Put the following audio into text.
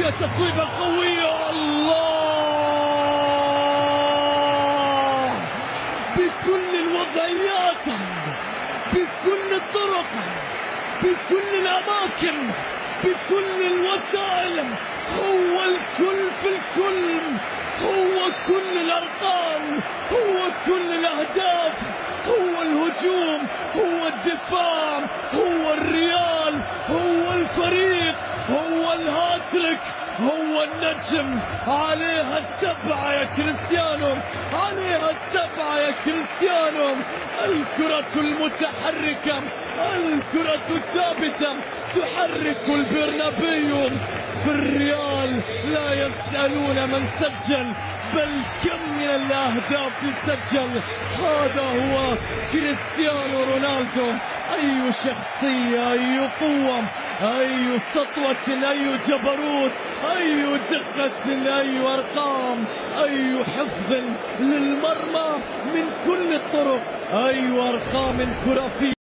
يا تصويبة قوية، الله، بكل الوضعيات، بكل الطرق، بكل الأماكن، بكل الوسائل، هو الكل في الكل، هو كل الأرقام، هو كل الأهداف، هو الهجوم، هو الدفاع، هو الريال، هو الفريق، هو الهاتريك، هو النجم. عليها السبعة يا كريستيانو، عليها السبعة يا كريستيانو. الكرة المتحركة، الكرة الثابتة تحرك البرنابيو. في الريال لا يسألون من سجل، بل كم من الأهداف سجل. هذا هو كريستيانو رونالدو. أي شخصية، أي قوة، أي سطوة، أي جبروت، أي دقة، أي أرقام، أي حفظ للمرمى من كل الطرق، أي أرقام خرافية.